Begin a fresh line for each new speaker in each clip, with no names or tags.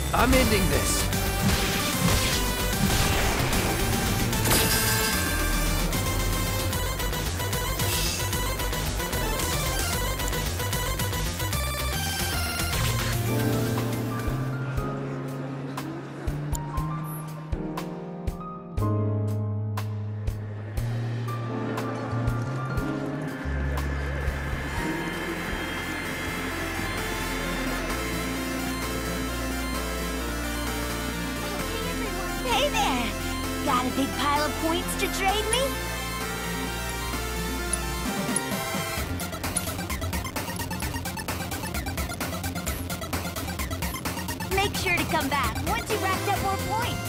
I'm ending this.
Hey there! Got a big pile of points to trade me? Make sure to come back once you've racked up more points.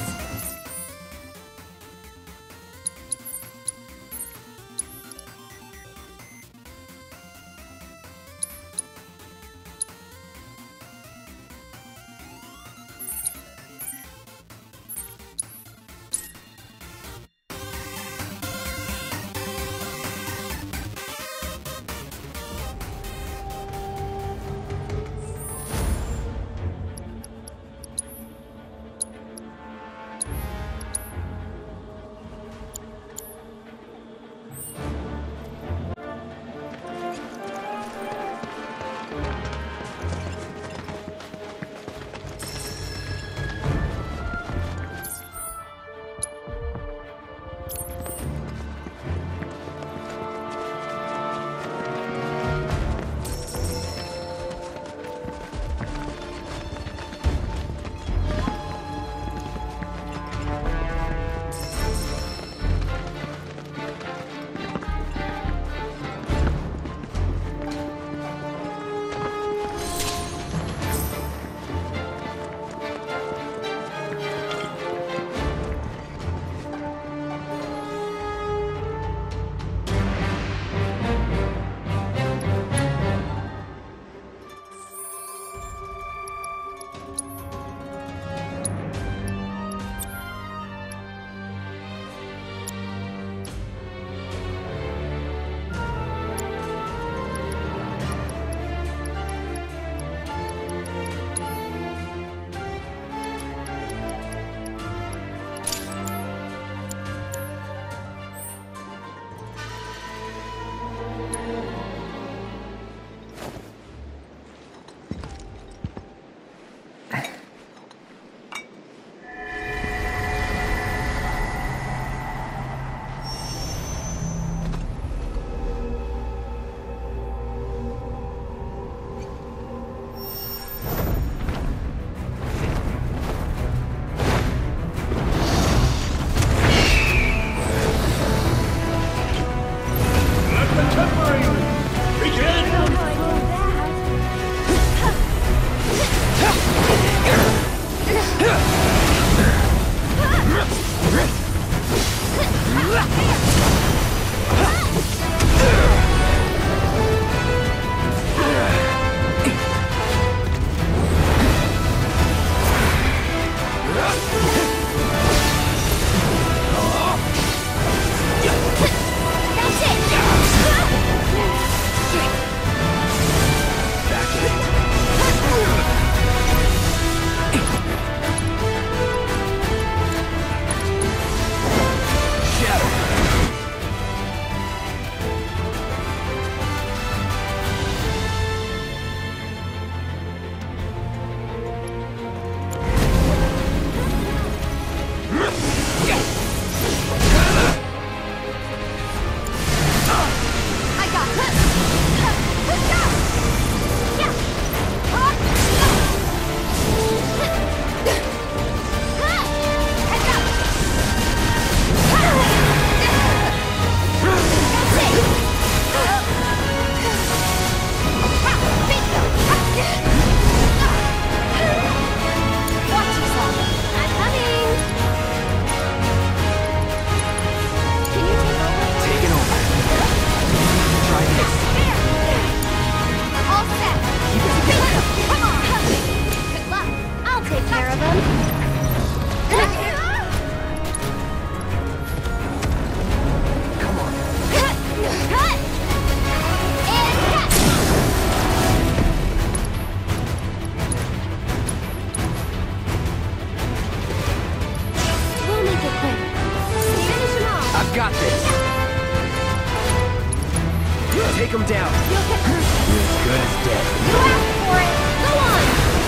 down.
You'll get...
You're as good as dead.
You asked for it! Go on!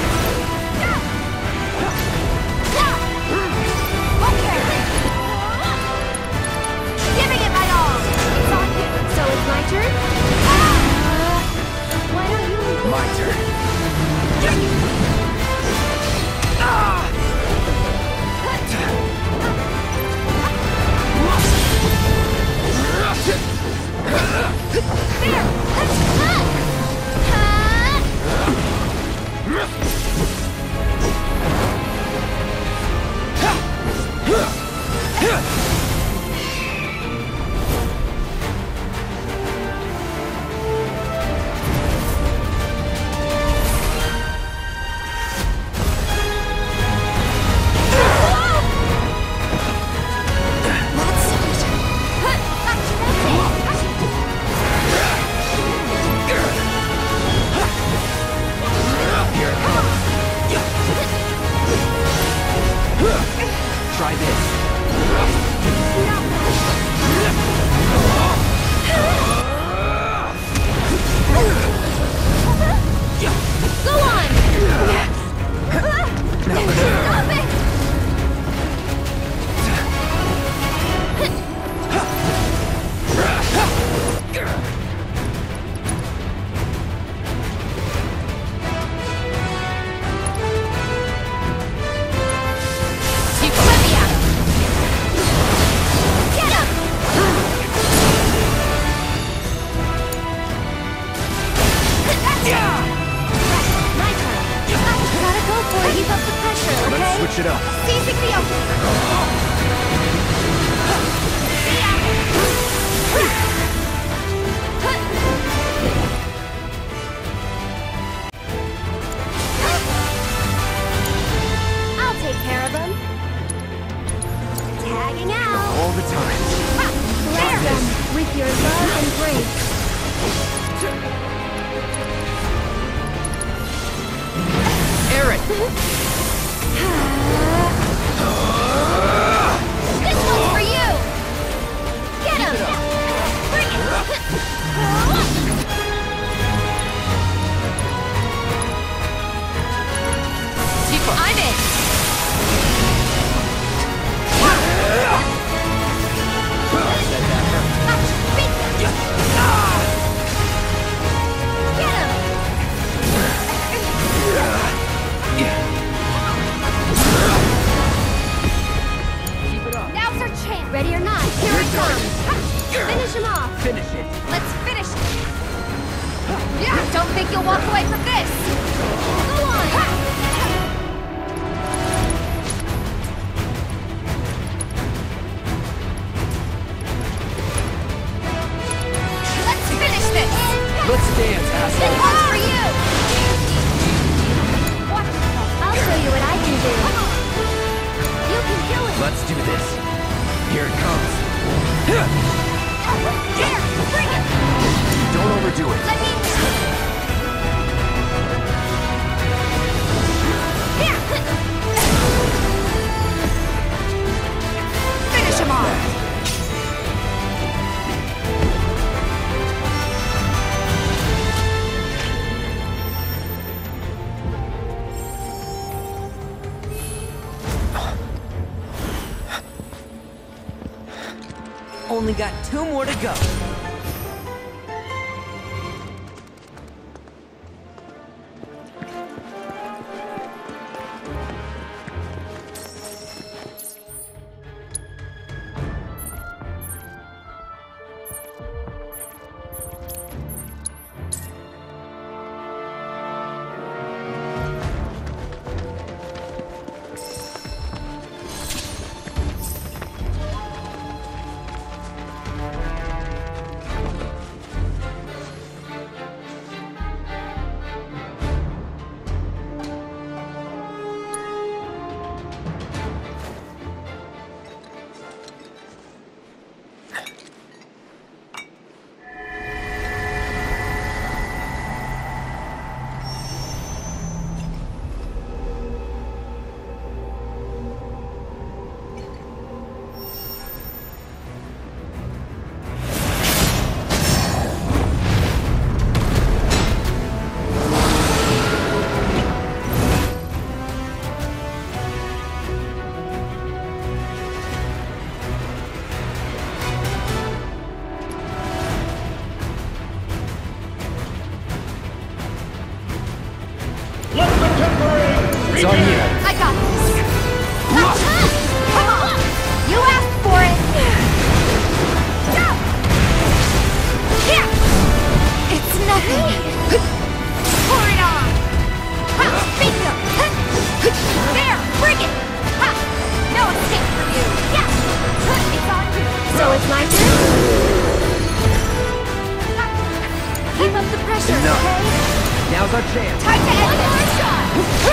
Okay! Giving it my all! It's on you. So it's my turn? Why don't you...
My turn.
There!
Try this.
Go on! Stop it!
Let's switch it up.
I'll take care of them. Tagging out.
All the time.
Bless them with your love and grace.
Eric!
This one's for you! Get him! Bring it!
Tifa!
I'm in! Get him!
Keep it up.
Now's our chance! Ready or not, here it comes! Finish him off!
Finish it.
Let's finish it! Yeah, don't think you'll walk away from this! Go on! Let's finish this!
Let's dance,
This
asshole.
one's for you! Watch yourself. I'll show you what I can do. You can do it!
Let's do this. Here it comes.
Here! Bring it!
Don't overdo it.
Let me... Here! Finish him off!
Only got 2 more to go. It's on you.
I got this. Come on! You asked for it! Go! Yeah! It's nothing. Pour it on! Ha! Bingo! There! Bring it! Ha! No escape for you! Yeah! It's on you! So it's my turn? Keep up the pressure,
Enough.
okay?
Now's our chance.
Time to end one more shot!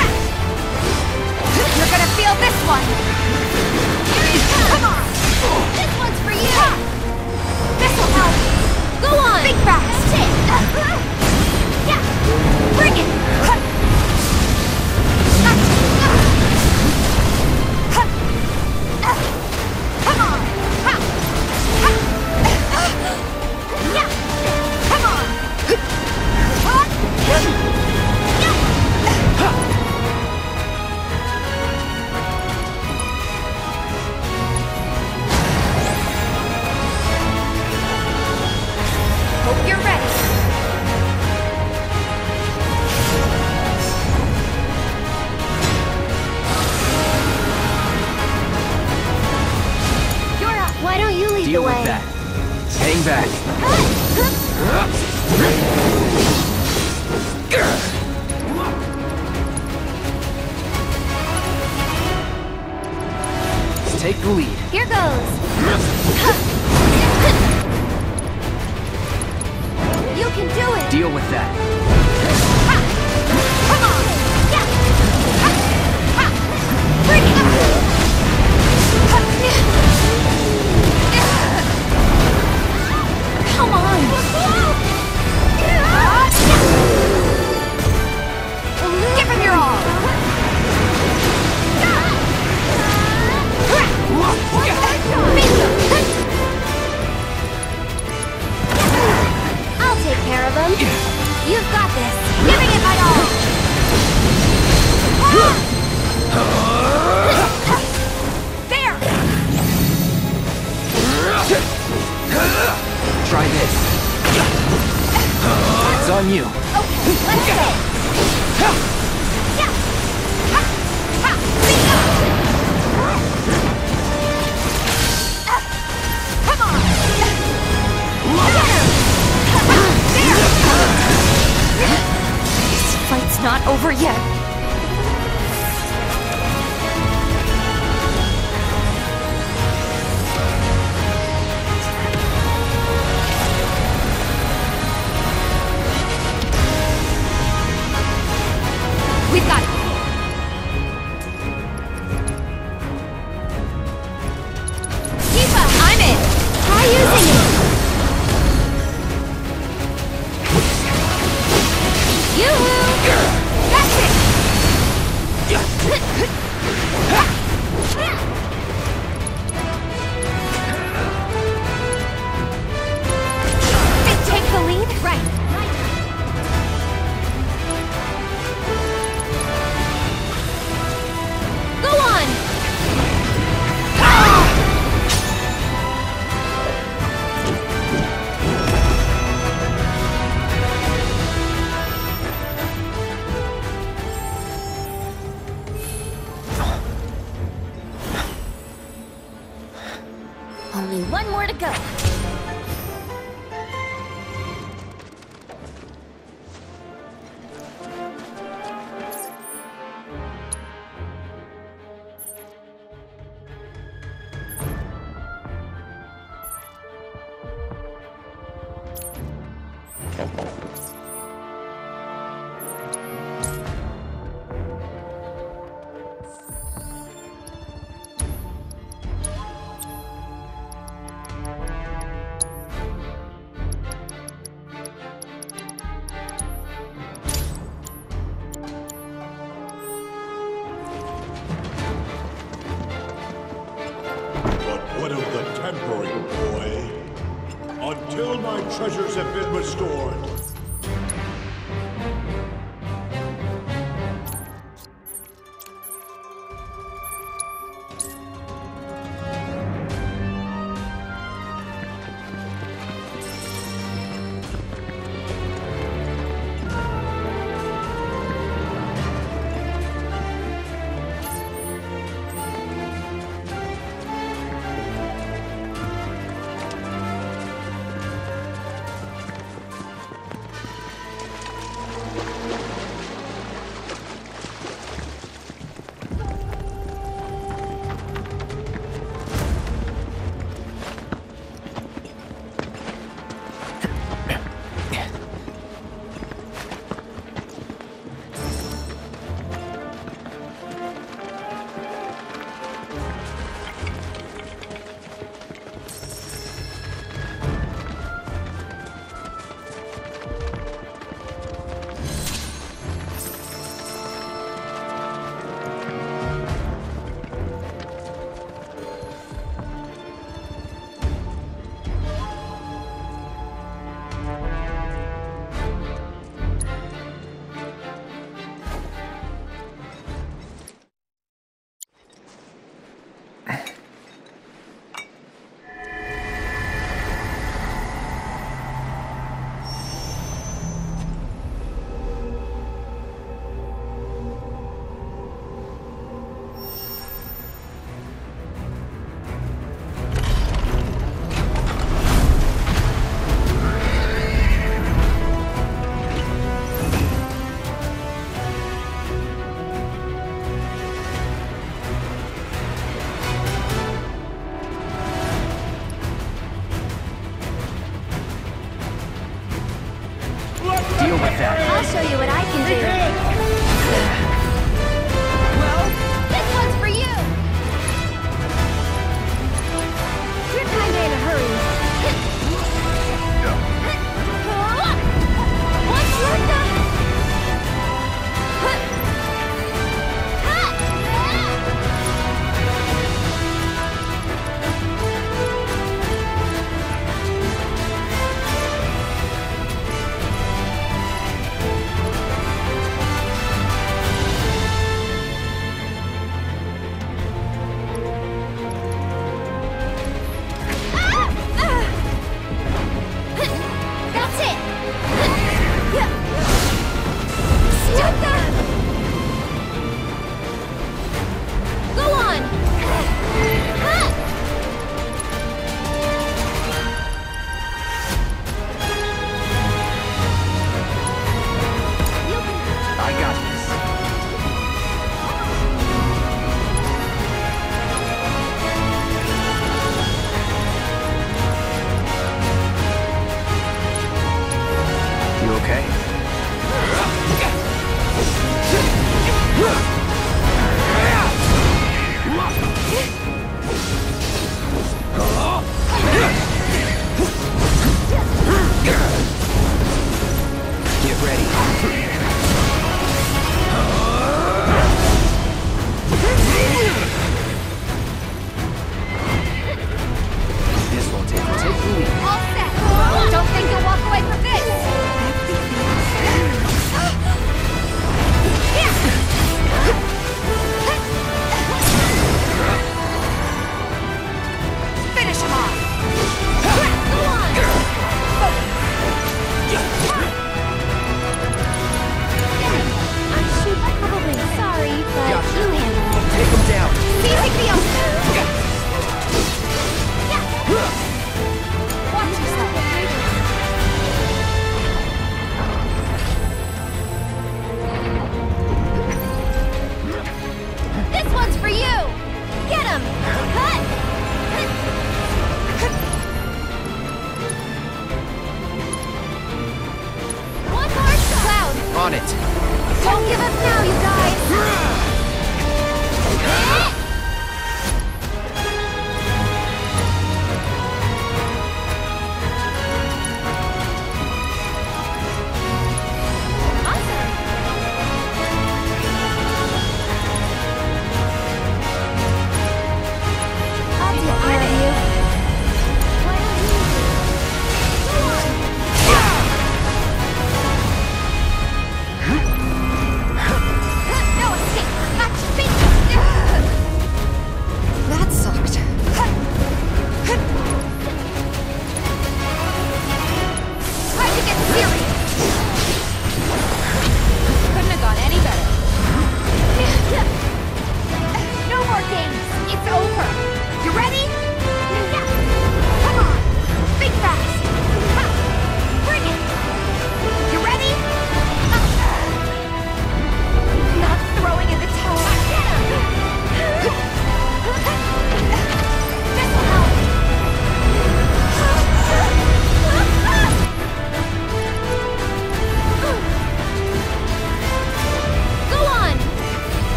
You're gonna feel this one! Come on! This one's for you! This'll help! Go on! Think fast! Yeah! Bring it! Come on! Yeah! Come on! Hope you're ready. You're up. Why don't you lead
Deal
the way?
with that. Hang back. Take the lead.
Here goes. You can do it.
Deal with that.
Come on. Yeah. Bring it. Come on. Give him your all. I'll take care of him. You've got this. Giving it my all. There.
Try this. It's on you.
Okay, let's go. Yeah. Ha. Ha. Bingo. Come on. There. This fight's not over yet. We've got it. Tifa, I'm in. Try using it. Yoo-hoo! That's it. Take the lead? Right. Go on! Only one more to go.
But what of the tempering, boy? Until my treasures have been restored.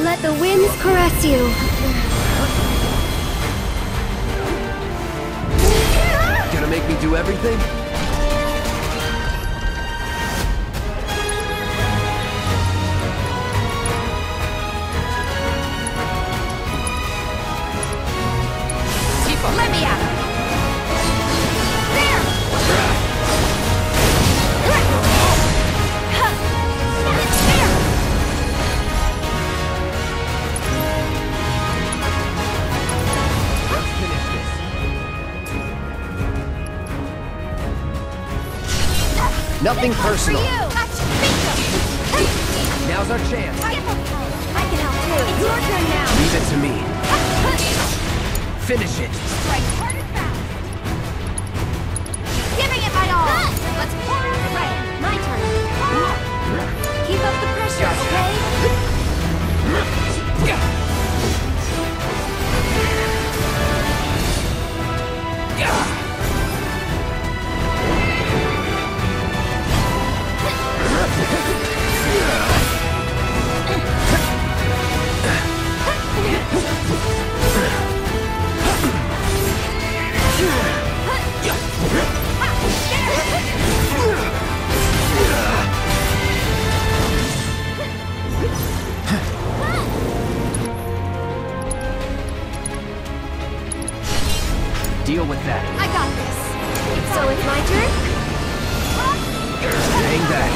Let the winds caress you.
Gonna make me do everything?
Let me out. There!
Let's finish this. Nothing personal. Now's our chance.
I can help too. It's your turn now.
Leave it to me. Finish it.
Strike hard and fast. Giving it my all. Let's pour out the rain. My turn. Keep up the pressure, okay?
Deal with that.
I got this. So it's my turn?
Hang back.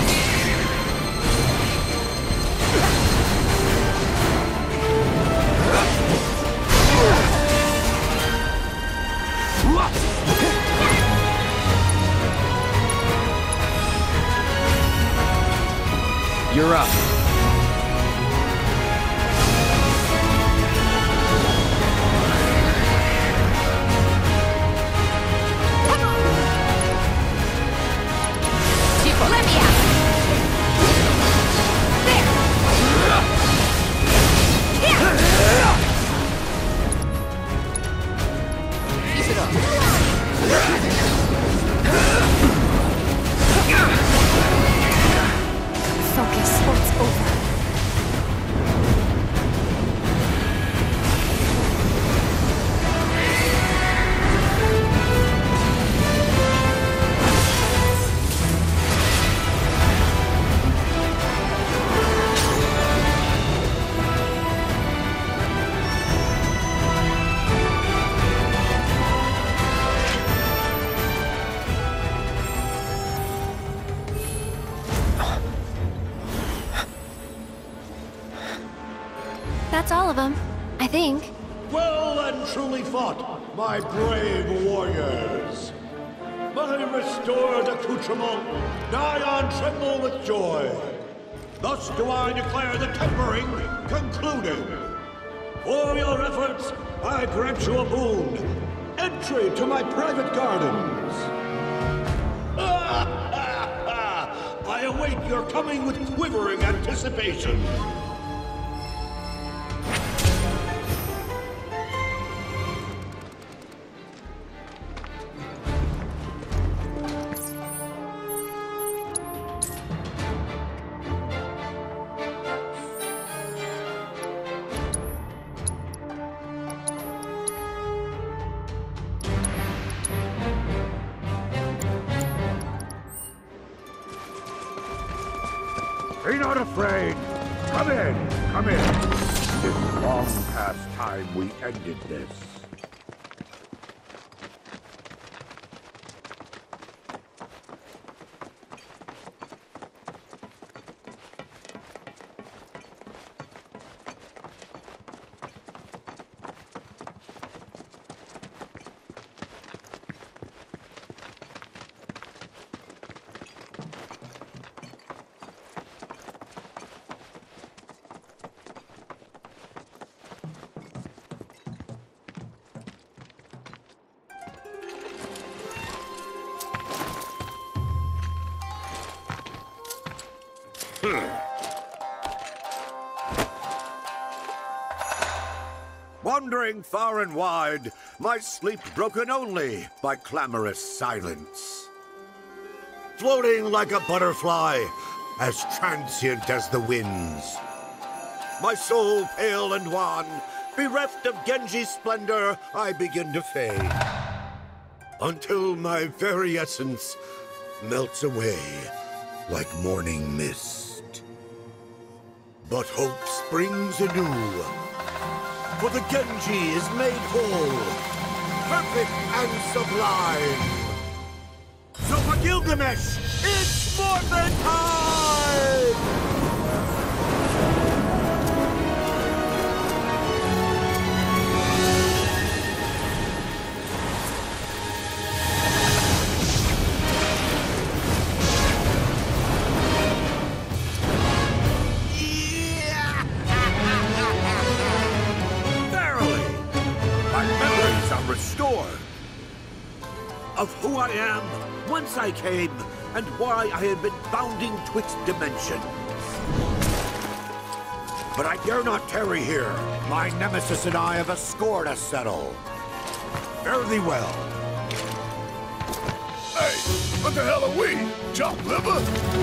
You're up.
Let me out. There.
Keep it up.
Focus or it's over. That's all of them, I think.
Well and truly fought, my brave warriors. My restored accoutrement, nigh on tremble with joy. Thus do I declare the tempering concluded. For your efforts, I grant you a boon. Entry to my private gardens. I await your coming with quivering anticipation.
Be not afraid. Come in, come in. It's long past time we ended this.
Wandering far and wide, my sleep broken only by clamorous silence. Floating like a butterfly, as transient as the winds. my soul pale and wan. Bereft of Genji's splendor, I begin to fade. Until my very essence melts away like morning mist. But hope springs anew, for the Genji is made whole, perfect and sublime. So for Gilgamesh, it's Morphin time! Restored of who I am, whence I came, and why I had been bounding twixt dimensions. But I dare not tarry here. My nemesis and I have a score to settle. Fare thee well.
Hey, what the hell are we? Chopped liver?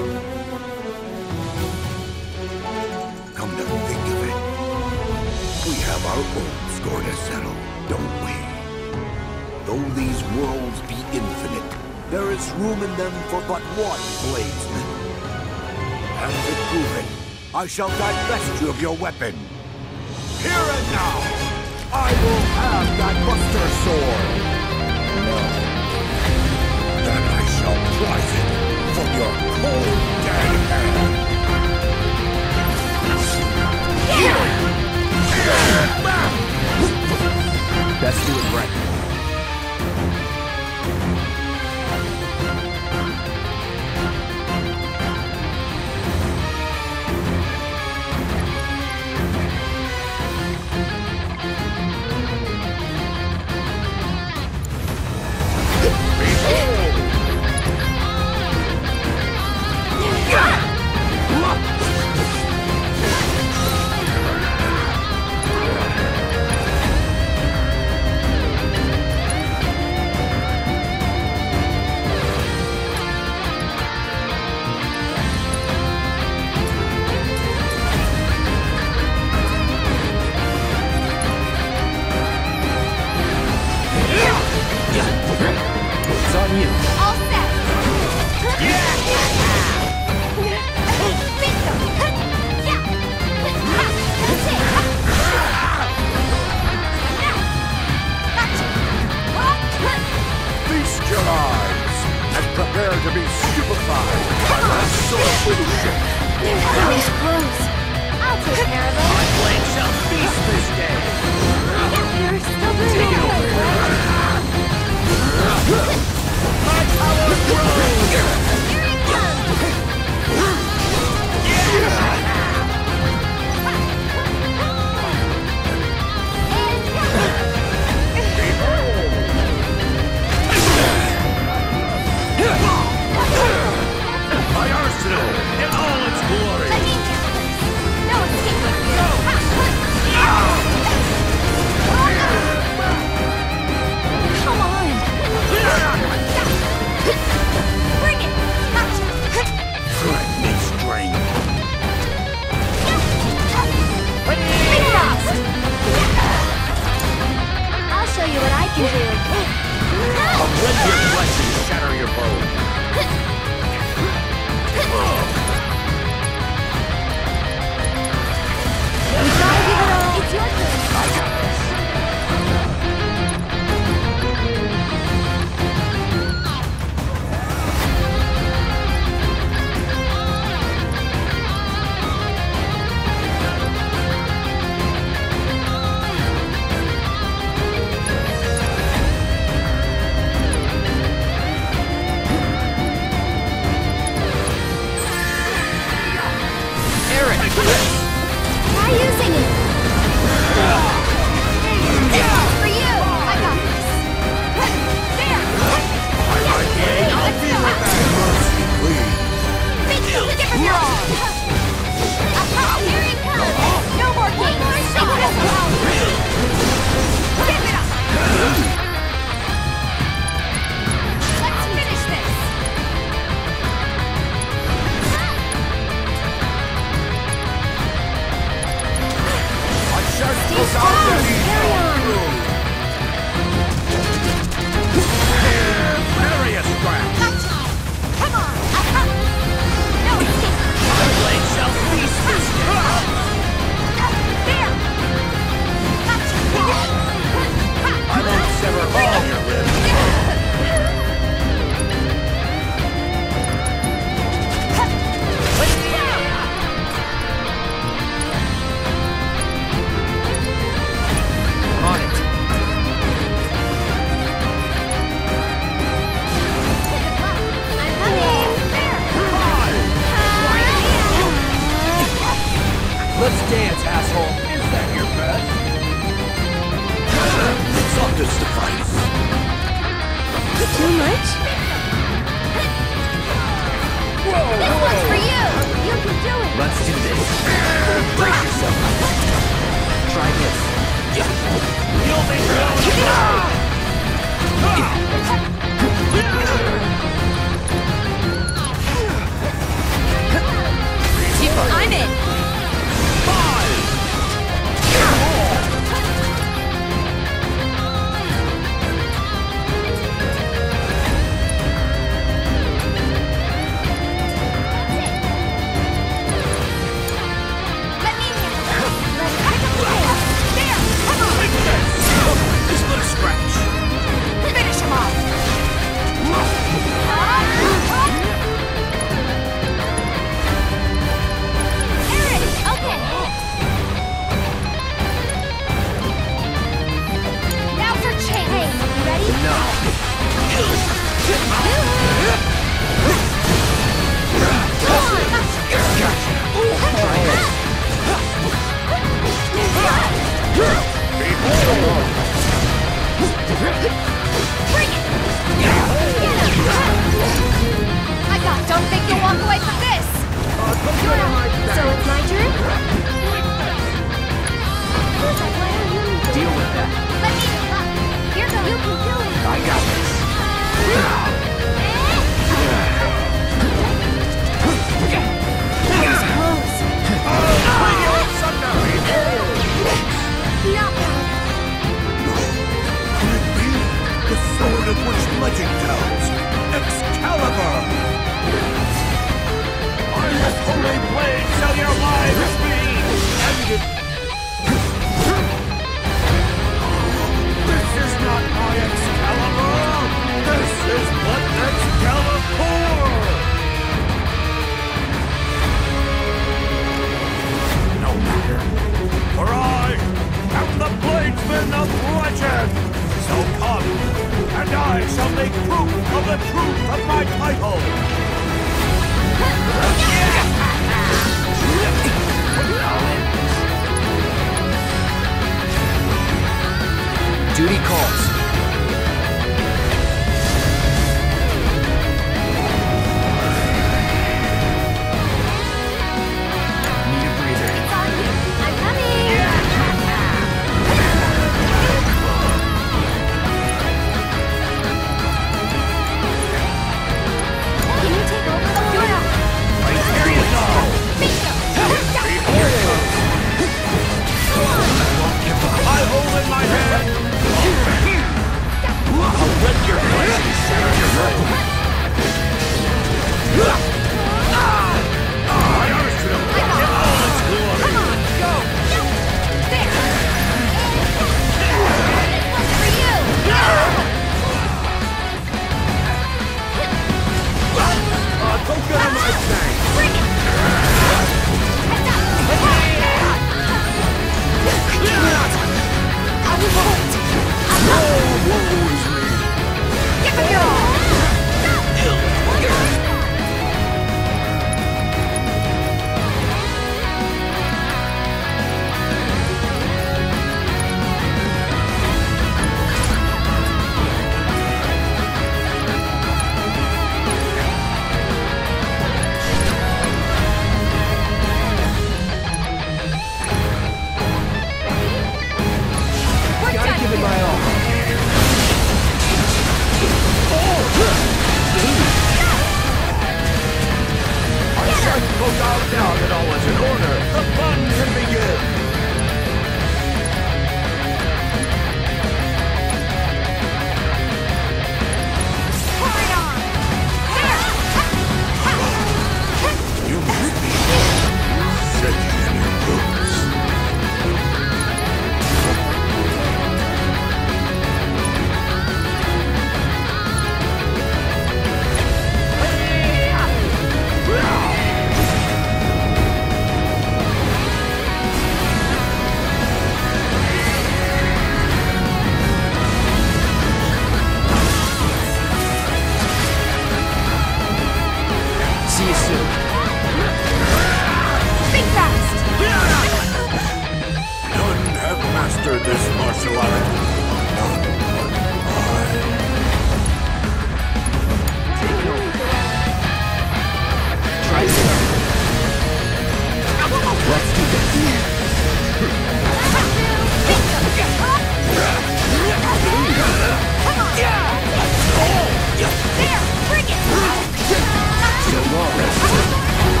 Come to think of it, we have our own score to settle, don't we? Though these worlds be infinite, there is room in them for but one bladesman. And to prove it, I shall divest you of your weapon. Here and now, I will have that Buster Sword. Then I shall prize it from your cold dead hand.
Let's do it right.
Prepare to be stupefied by my sword.
Enemy's close. I'll take care of it.
My blade shall feast this day.
You're stubborn.
Take it over.
My power grows!
Here it comes!
My arsenal in all its glory!
No escape! Come on! Bring it!
Let's dance, asshole.
Is that your best? It's up to suffice.
Too much? This one's for you! You can do it!
Let's do this. Brace yourself. Try this.
You'll be
I'm in!
Just let us scratch.
Finish him off! Aaron! Okay! Now for change! Hey, you ready?
No. Try it.
Bring it! I got. Don't think you'll walk away from this. So it's my turn.
Deal with that.
Let me. Here goes. You can do it.
I got this.
That was close. Not bad.
Could it be the sword of which legend tells? Excalibur! By this holy blade shall your lives be ended! This is not my Excalibur! This is but Excalibur! No matter, for I am the bladesman of legend! So come, and I shall make proof of the truth of my title!
Duty calls. Need a breather.
It's on you. I'm coming.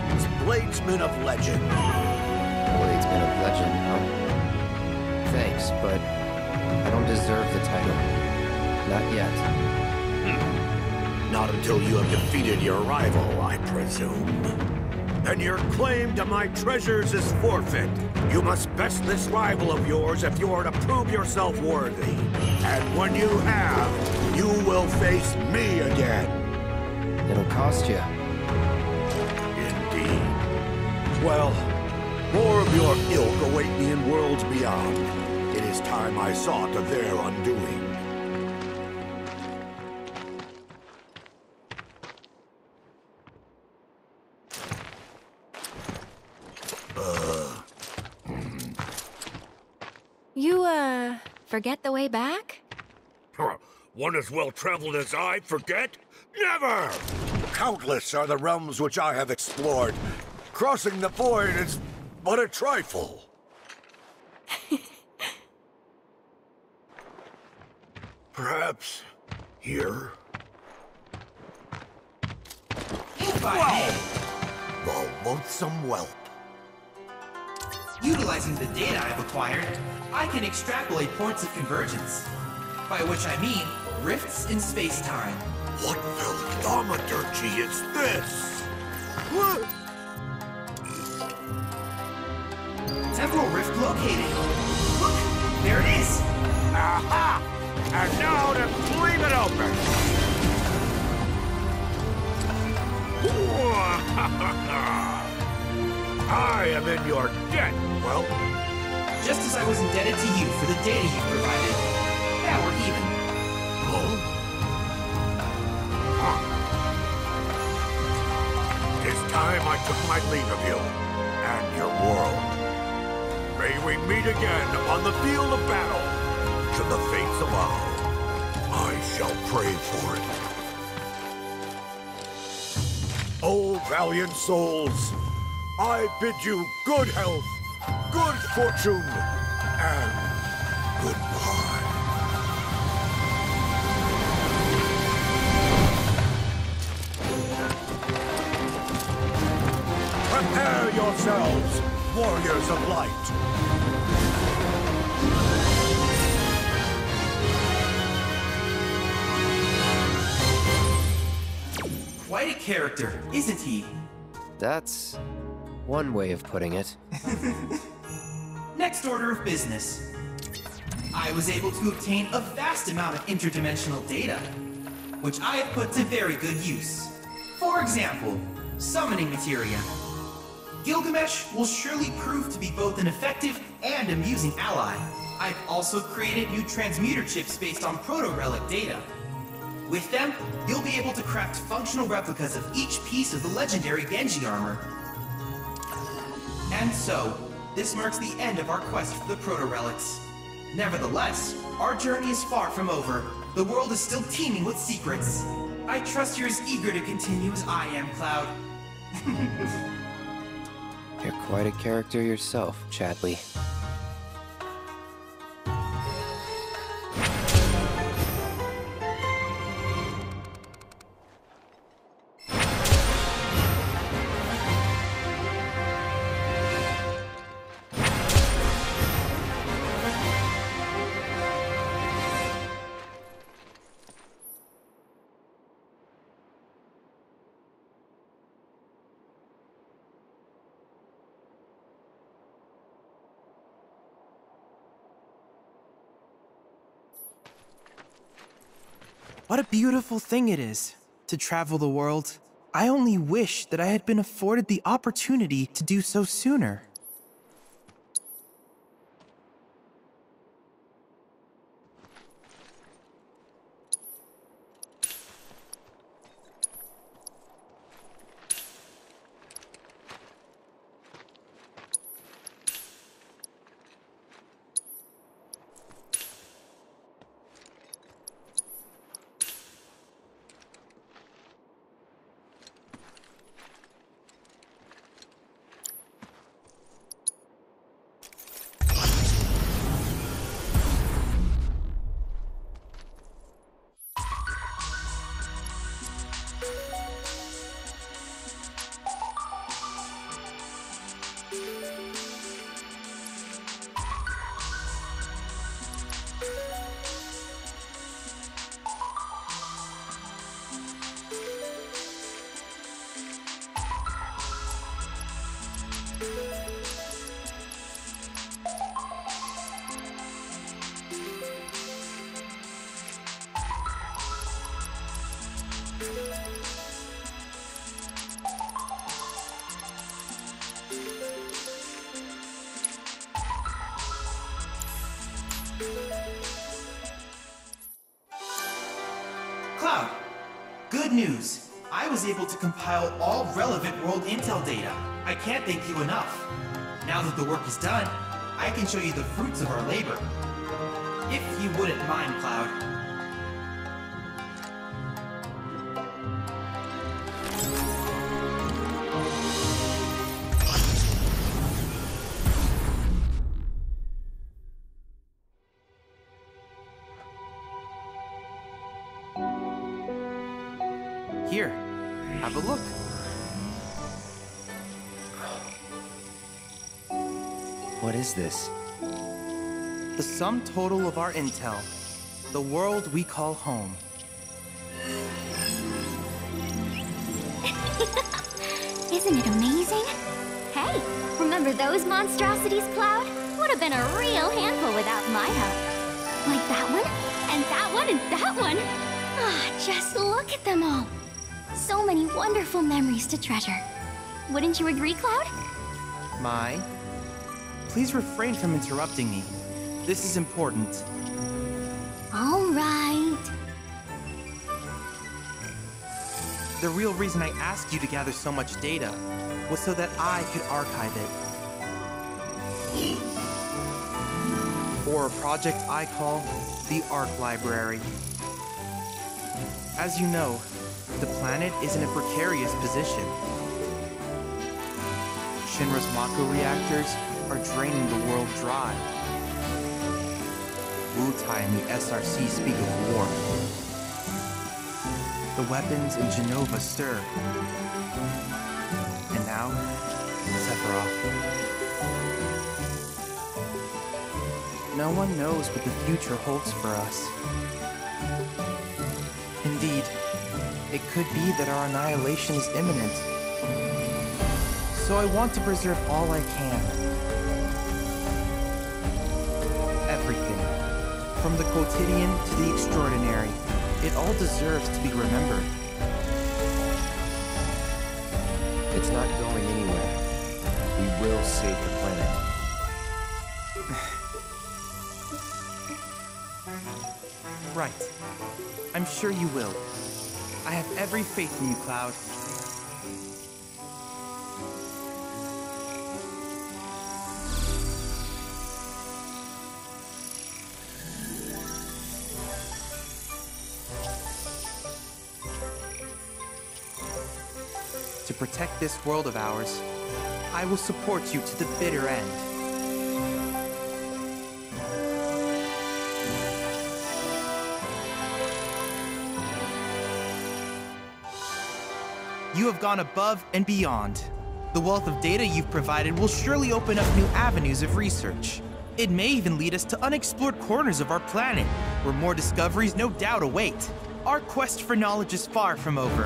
becomes Bladesman of Legend.
Bladesman of Legend, huh? Thanks, but I don't deserve the title. Not yet.
Not until you have defeated your rival, I presume. Then your claim to my treasures is forfeit. You must best this rival of yours if you are to prove yourself worthy. And when you have, you will face me again.
It'll cost you.
Indeed. Well, more of your ilk await me in worlds beyond. It is time I saw to their undoing.
You, forget the way back?
One as well-traveled as I forget? Never! Countless are the realms which I have explored. Crossing the void is but a trifle. Perhaps here? Wow! The loathsome whelp.
Utilizing the data I've acquired, I can extrapolate points of convergence. By which I mean rifts in space-time.
What thaumaturgy is this? What?
Temporal rift located. Look, there it is.
Aha! And now to leave it open! I am in your debt, well.
Just as I was indebted to you for the data you provided. Now we're even.
It's time I took my leave of you, and your world. May we meet again upon the field of battle. Should the fates allow, I shall pray for it. Oh, valiant souls, I bid you good health, good fortune, and goodbye. Prepare yourselves, warriors of light.
Quite a character, isn't he?
That's one way of putting it.
Next order of business. I was able to obtain a vast amount of interdimensional data, which I have put to very good use. For example, summoning materia. Gilgamesh will surely prove to be both an effective and amusing ally. I've also created new transmuter chips based on proto-relic data. With them, you'll be able to craft functional replicas of each piece of the legendary Genji armor. And so, this marks the end of our quest for the proto-relics. Nevertheless, our journey is far from over. The world is still teeming with secrets. I trust you're as eager to continue as I am, Cloud.
You're quite a character yourself, Chadley.
What a beautiful thing it is to travel the world. I only wish that I had been afforded the opportunity to do so sooner.
Cloud, good news. I was able to compile all relevant world intel data. I can't thank you enough. Now that the work is done, I can show you the fruits of our labor. If you wouldn't mind, Cloud.
Here, have a look.
What is this?
The sum total of our intel. The world we call home.
Isn't it amazing? Hey, remember those monstrosities, Cloud? Would have been a real handful without my help. Like that one, and that one, and that one. Ah, just look at them all. So many wonderful memories to treasure. Wouldn't you agree, Cloud?
Mai, please refrain from interrupting me. This is important.
All right.
The real reason I asked you to gather so much data was so that I could archive it. For a project I call the Ark Library. As you know, the planet is in a precarious position. Shinra's Mako reactors are draining the world dry. Wutai and the SRC speak of war. The weapons in Genova stir. And now, Sephiroth. No one knows what the future holds for us. Indeed, it could be that our annihilation is imminent. So I want to preserve all I can. Everything. From the quotidian to the extraordinary. It all deserves to be remembered.
It's not going anywhere. We will save the planet.
Right. I'm sure you will. I have every faith in you, Cloud. To protect this world of ours, I will support you to the bitter end. You have gone above and beyond. The wealth of data you've provided will surely open up new avenues of research. It may even lead us to unexplored corners of our planet, where more discoveries no doubt await. Our quest for knowledge is far from over.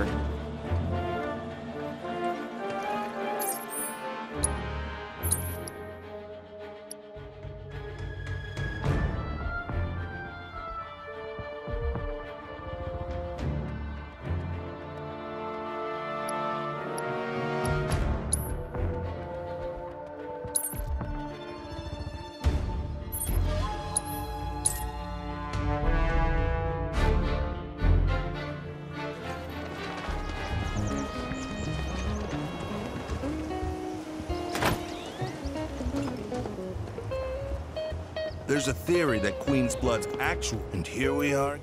There's a theory that Queen's blood's actual, and here we are.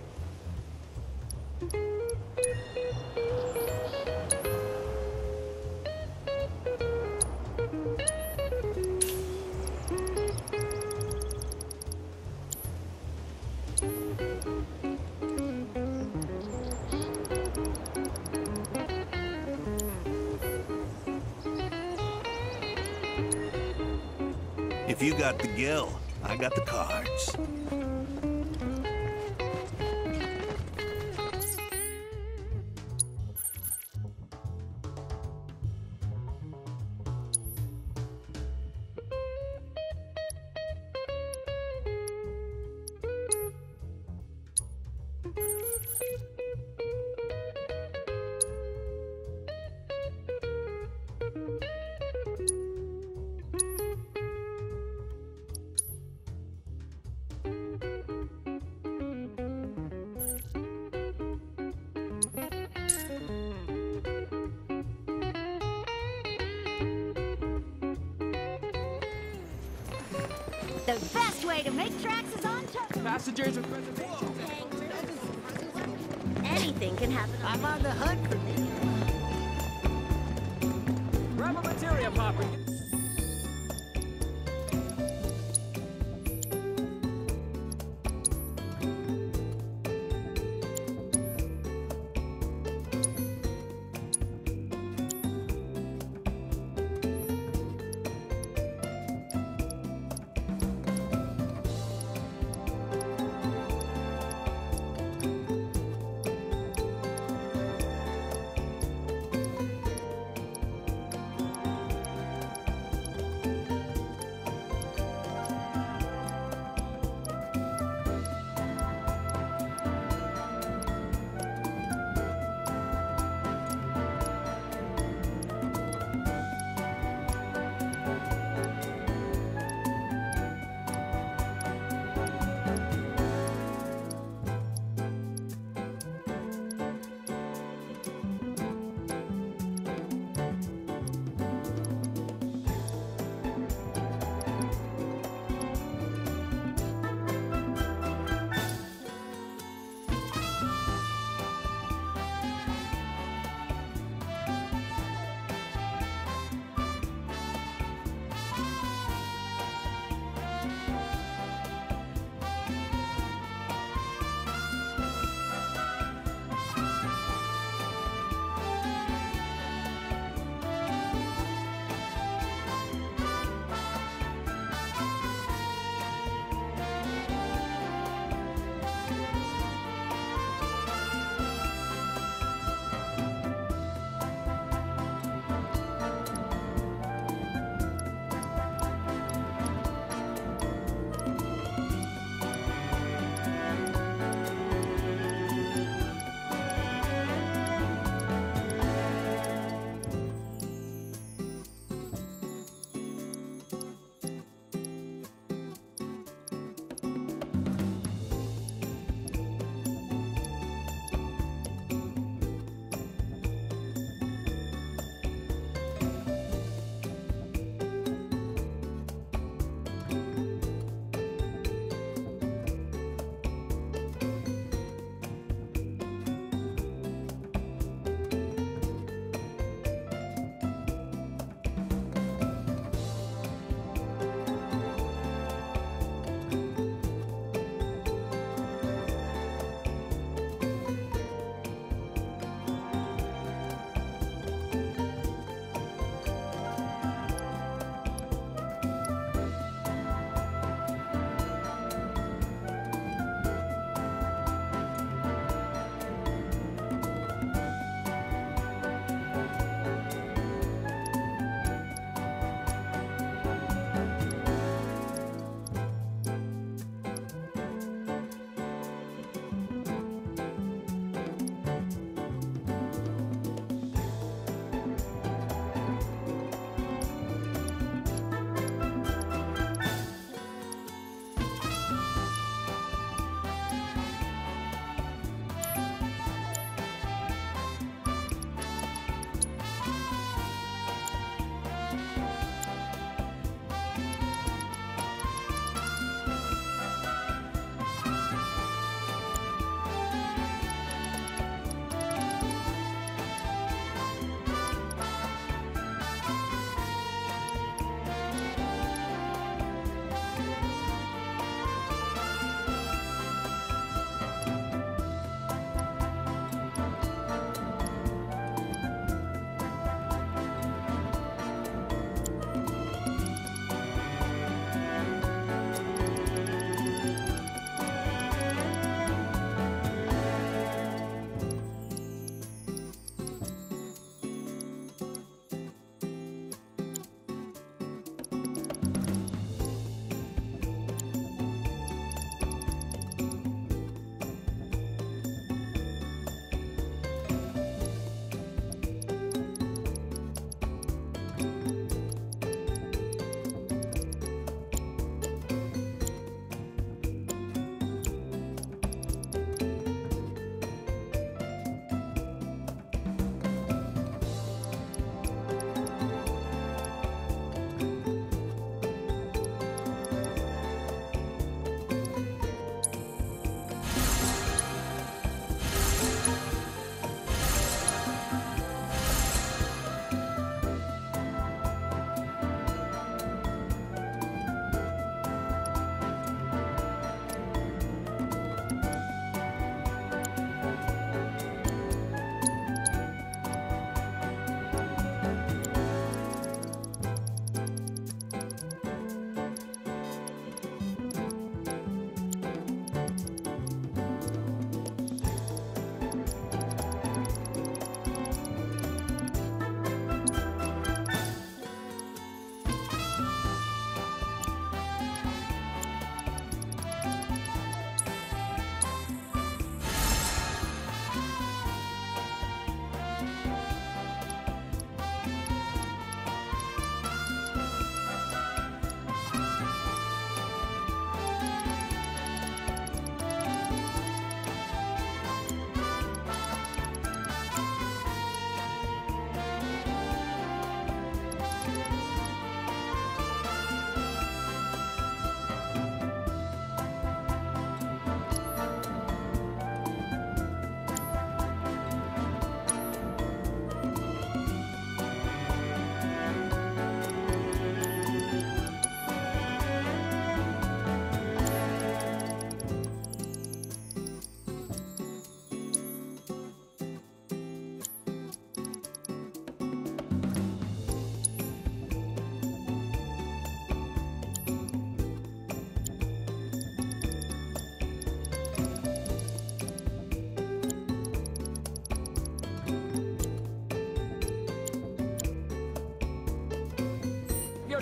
If you got the gil, I got the cards.
The best way to make tracks is on top.
Passengers with reservations.
Anything can happen. I'm on the hunt for me.
Grab a materia popper.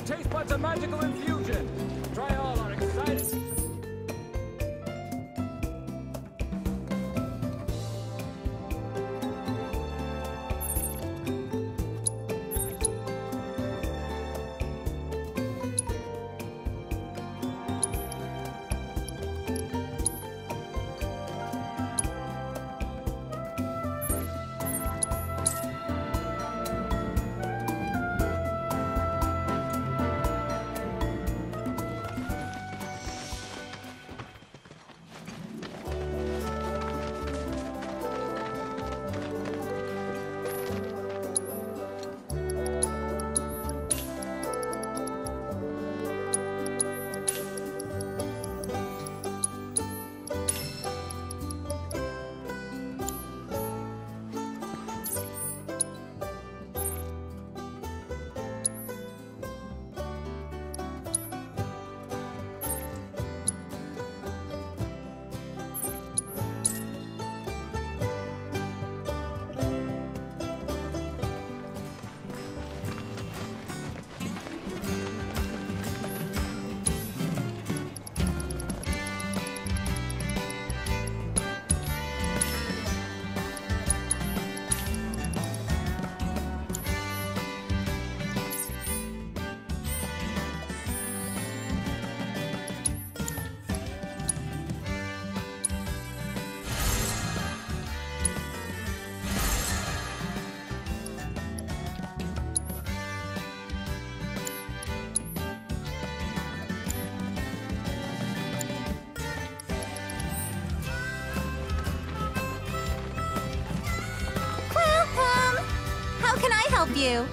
taste buds a magical infusion. Try all our exciting...
How can I help you?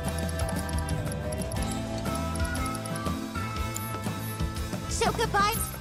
So goodbye.